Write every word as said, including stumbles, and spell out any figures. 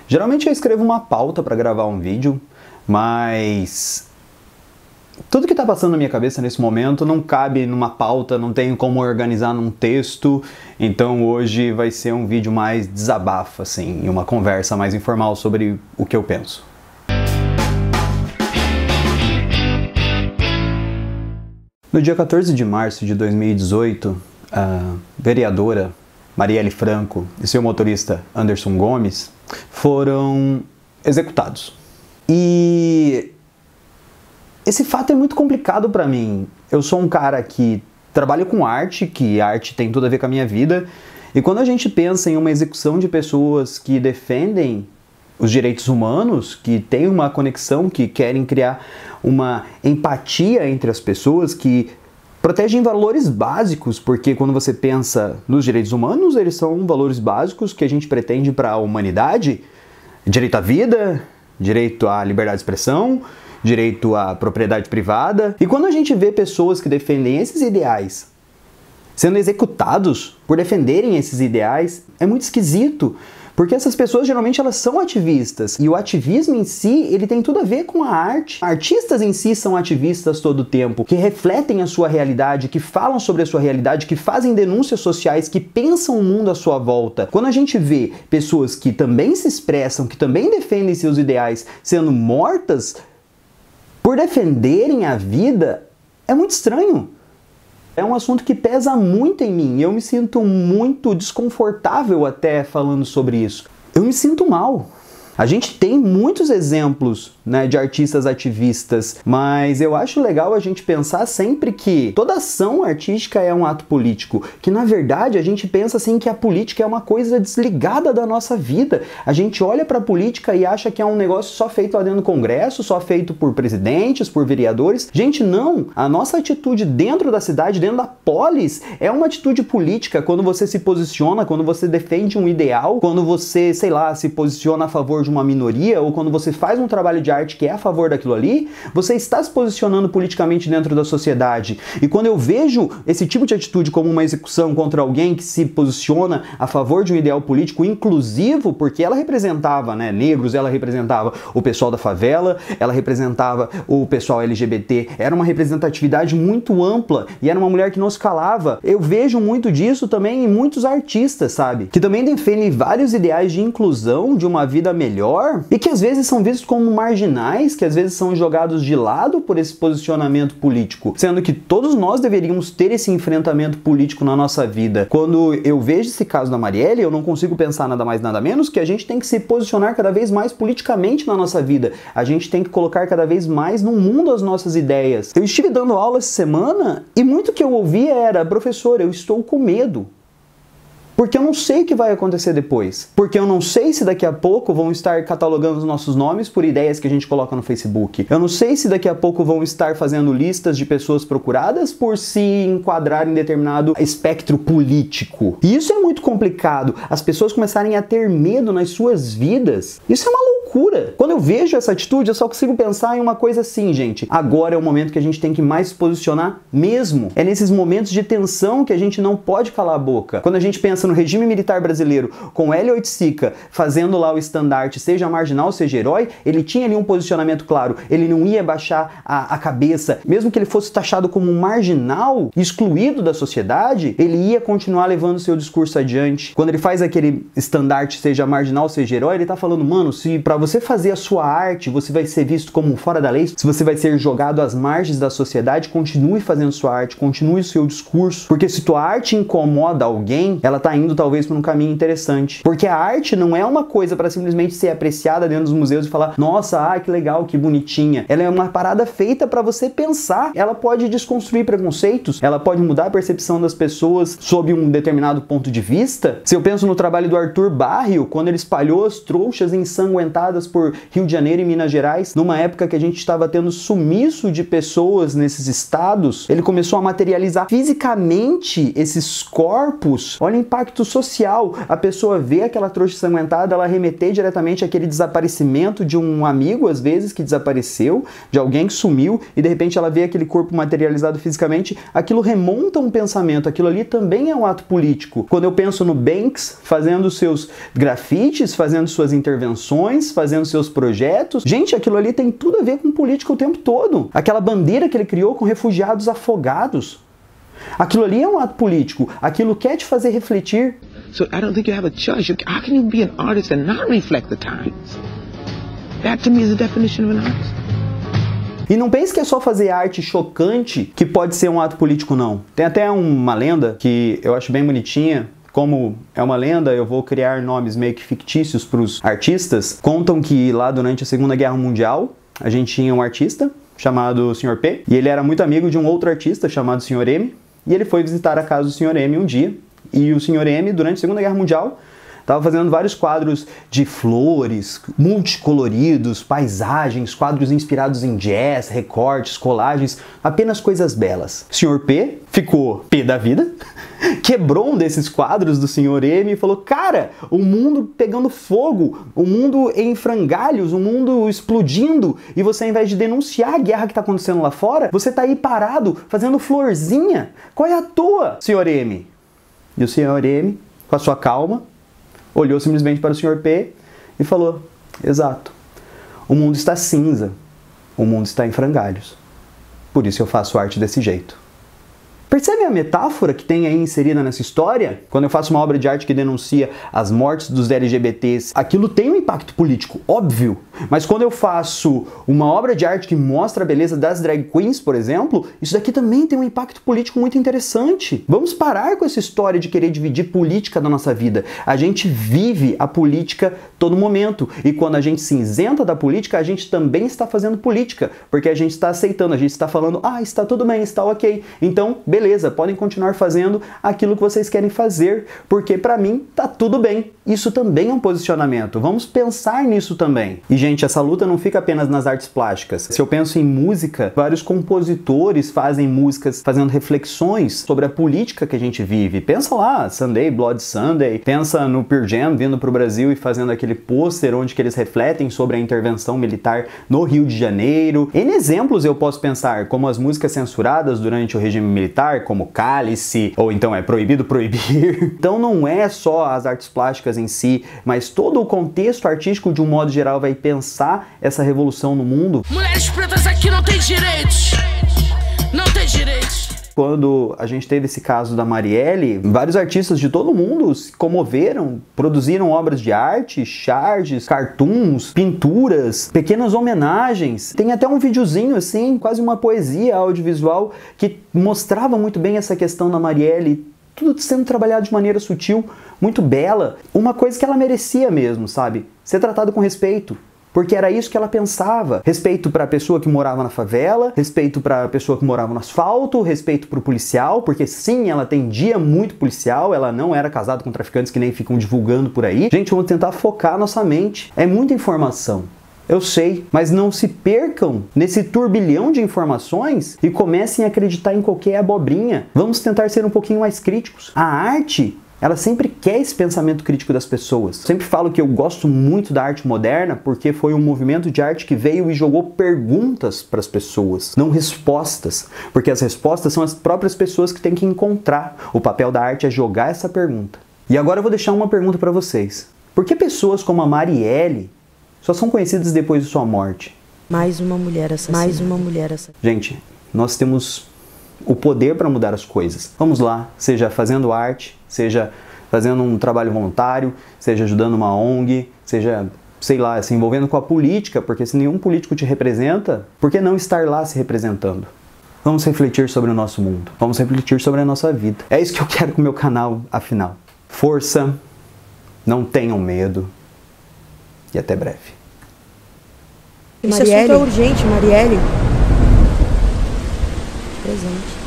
Geralmente eu escrevo uma pauta para gravar um vídeo, mas tudo que está passando na minha cabeça nesse momento não cabe numa pauta, não tenho como organizar num texto, então hoje vai ser um vídeo mais desabafo, assim, uma conversa mais informal sobre o que eu penso. No dia quatorze de março de dois mil e dezoito, a vereadora Marielle Franco e seu motorista Anderson Gomes foram executados. E esse fato é muito complicado para mim. Eu sou um cara que trabalha com arte, que arte tem tudo a ver com a minha vida, e quando a gente pensa em uma execução de pessoas que defendem os direitos humanos, que têm uma conexão, que querem criar uma empatia entre as pessoas, que protegem valores básicos, porque quando você pensa nos direitos humanos, eles são valores básicos que a gente pretende para a humanidade: direito à vida, direito à liberdade de expressão, direito à propriedade privada. E quando a gente vê pessoas que defendem esses ideais sendo executados por defenderem esses ideais, é muito esquisito, porque essas pessoas geralmente elas são ativistas, e o ativismo em si, ele tem tudo a ver com a arte. Artistas em si são ativistas todo o tempo, que refletem a sua realidade, que falam sobre a sua realidade, que fazem denúncias sociais, que pensam o mundo à sua volta. Quando a gente vê pessoas que também se expressam, que também defendem seus ideais, sendo mortas por defenderem a vida, é muito estranho. É um assunto que pesa muito em mim, e eu me sinto muito desconfortável até falando sobre isso. Eu me sinto mal. A gente tem muitos exemplos, né, de artistas ativistas, mas eu acho legal a gente pensar sempre que toda ação artística é um ato político, que na verdade a gente pensa assim que a política é uma coisa desligada da nossa vida. A gente olha para a política e acha que é um negócio só feito lá dentro do Congresso, só feito por presidentes, por vereadores. Gente, não! A nossa atitude dentro da cidade, dentro da polis, é uma atitude política. Quando você se posiciona, quando você defende um ideal, quando você, sei lá, se posiciona a favor de uma minoria, ou quando você faz um trabalho de arte que é a favor daquilo ali, você está se posicionando politicamente dentro da sociedade. E quando eu vejo esse tipo de atitude como uma execução contra alguém que se posiciona a favor de um ideal político inclusivo, porque ela representava, né, negros, ela representava o pessoal da favela, ela representava o pessoal L G B T, era uma representatividade muito ampla, e era uma mulher que não se calava. Eu vejo muito disso também em muitos artistas, sabe? Que também defendem vários ideais de inclusão, de uma vida melhor, e que às vezes são vistos como marginais, que às vezes são jogados de lado por esse posicionamento político, sendo que todos nós deveríamos ter esse enfrentamento político na nossa vida. Quando eu vejo esse caso da Marielle, eu não consigo pensar nada mais nada menos que a gente tem que se posicionar cada vez mais politicamente na nossa vida. A gente tem que colocar cada vez mais no mundo as nossas ideias. Eu estive dando aula essa semana e muito que eu ouvia era: professor, eu estou com medo. Porque eu não sei o que vai acontecer depois. Porque eu não sei se daqui a pouco vão estar catalogando os nossos nomes por ideias que a gente coloca no Facebook. Eu não sei se daqui a pouco vão estar fazendo listas de pessoas procuradas por se enquadrar em determinado espectro político. E isso é muito complicado. As pessoas começarem a ter medo nas suas vidas. Isso é uma loucura. Quando eu vejo essa atitude, eu só consigo pensar em uma coisa assim, gente. Agora é o momento que a gente tem que mais se posicionar mesmo. É nesses momentos de tensão que a gente não pode calar a boca. Quando a gente pensa no regime militar brasileiro, com Hélio Oiticica fazendo lá o estandarte, seja marginal, seja herói, ele tinha ali um posicionamento claro, ele não ia baixar a, a cabeça, mesmo que ele fosse taxado como um marginal, excluído da sociedade, ele ia continuar levando seu discurso adiante. Quando ele faz aquele estandarte, seja marginal, seja herói, ele tá falando: mano, se pra você fazer a sua arte, você vai ser visto como um fora da lei, se você vai ser jogado às margens da sociedade, continue fazendo sua arte, continue o seu discurso, porque se tua arte incomoda alguém, ela tá indo talvez por um caminho interessante. Porque a arte não é uma coisa para simplesmente ser apreciada dentro dos museus e falar: nossa, ah, que legal, que bonitinha. Ela é uma parada feita para você pensar. Ela pode desconstruir preconceitos, ela pode mudar a percepção das pessoas sob um determinado ponto de vista. Se eu penso no trabalho do Arthur Barrio, quando ele espalhou as trouxas ensanguentadas espalhadas por Rio de Janeiro e Minas Gerais, numa época que a gente estava tendo sumiço de pessoas nesses estados. Ele começou a materializar fisicamente esses corpos. Olha o impacto social. A pessoa vê aquela trouxa ensanguentada, ela remeter diretamente àquele desaparecimento de um amigo, às vezes, que desapareceu, de alguém que sumiu, e de repente ela vê aquele corpo materializado fisicamente. Aquilo remonta um pensamento. Aquilo ali também é um ato político. Quando eu penso no Banks fazendo seus grafites, fazendo suas intervenções, fazendo seus projetos, gente, aquilo ali tem tudo a ver com política o tempo todo. Aquela bandeira que ele criou com refugiados afogados, aquilo ali é um ato político. Aquilo quer te fazer refletir. So I don't think you have a choice. How can you be an artist and not reflect the times? That to me is the definition of an artist. E não pense que é só fazer arte chocante que pode ser um ato político, não. Tem até uma lenda que eu acho bem bonitinha. Como é uma lenda, eu vou criar nomes meio que fictícios para os artistas. Contam que lá durante a Segunda Guerra Mundial, a gente tinha um artista chamado senhor P, e ele era muito amigo de um outro artista chamado senhor M, e ele foi visitar a casa do senhor M um dia, e o senhor M, durante a Segunda Guerra Mundial, estava fazendo vários quadros de flores, multicoloridos, paisagens, quadros inspirados em jazz, recortes, colagens, apenas coisas belas. O senhor P ficou pé da vida, quebrou um desses quadros do senhor M e falou: cara, o mundo pegando fogo, o mundo em frangalhos, o mundo explodindo, e você, ao invés de denunciar a guerra que está acontecendo lá fora, você está aí parado fazendo florzinha. Qual é a tua, senhor M? E o senhor M, com a sua calma, olhou simplesmente para o senhor P e falou: exato, o mundo está cinza, o mundo está em frangalhos, por isso eu faço arte desse jeito. Percebe a metáfora que tem aí inserida nessa história? Quando eu faço uma obra de arte que denuncia as mortes dos L G B Ts, aquilo tem um impacto político, óbvio. Mas quando eu faço uma obra de arte que mostra a beleza das drag queens, por exemplo, isso daqui também tem um impacto político muito interessante. Vamos parar com essa história de querer dividir política da nossa vida. A gente vive a política todo momento. E quando a gente se isenta da política, a gente também está fazendo política. Porque a gente está aceitando, a gente está falando: ah, está tudo bem, está ok. Então, beleza. Beleza, podem continuar fazendo aquilo que vocês querem fazer, porque pra mim tá tudo bem. Isso também é um posicionamento. Vamos pensar nisso também. E, gente, essa luta não fica apenas nas artes plásticas. Se eu penso em música, vários compositores fazem músicas fazendo reflexões sobre a política que a gente vive. Pensa lá, Sunday, Blood Sunday. Pensa no Pearl Jam vindo pro Brasil e fazendo aquele pôster onde que eles refletem sobre a intervenção militar no Rio de Janeiro. N exemplos eu posso pensar, como as músicas censuradas durante o regime militar, como Cálice, ou então é Proibido Proibir. Então não é só as artes plásticas em si, mas todo o contexto artístico de um modo geral vai pensar essa revolução no mundo. Mulheres pretas aqui não tem direitos, não tem direitos. Quando a gente teve esse caso da Marielle, vários artistas de todo mundo se comoveram, produziram obras de arte, charges, cartoons, pinturas, pequenas homenagens. Tem até um videozinho assim, quase uma poesia audiovisual, que mostrava muito bem essa questão da Marielle, tudo sendo trabalhado de maneira sutil, muito bela. Uma coisa que ela merecia mesmo, sabe? Ser tratado com respeito. Porque era isso que ela pensava. Respeito para a pessoa que morava na favela, respeito para a pessoa que morava no asfalto, respeito para o policial, porque sim, ela atendia muito policial, ela não era casada com traficantes que nem ficam divulgando por aí. Gente, vamos tentar focar nossa mente. É muita informação. Eu sei, mas não se percam nesse turbilhão de informações e comecem a acreditar em qualquer abobrinha. Vamos tentar ser um pouquinho mais críticos. A arte, ela sempre quer esse pensamento crítico das pessoas. Eu sempre falo que eu gosto muito da arte moderna porque foi um movimento de arte que veio e jogou perguntas para as pessoas, não respostas. Porque as respostas são as próprias pessoas que têm que encontrar. O papel da arte é jogar essa pergunta. E agora eu vou deixar uma pergunta para vocês. Por que pessoas como a Marielle só são conhecidas depois de sua morte? Mais uma mulher assassina. Mais uma mulher assassina. Gente, nós temos o poder para mudar as coisas. Vamos lá, seja fazendo arte, seja fazendo um trabalho voluntário, seja ajudando uma O N G, seja, sei lá, se envolvendo com a política, porque se nenhum político te representa, por que não estar lá se representando? Vamos refletir sobre o nosso mundo, vamos refletir sobre a nossa vida. É isso que eu quero com o meu canal, afinal. Força, não tenham medo e até breve. Esse assunto é urgente, Marielle. Presente.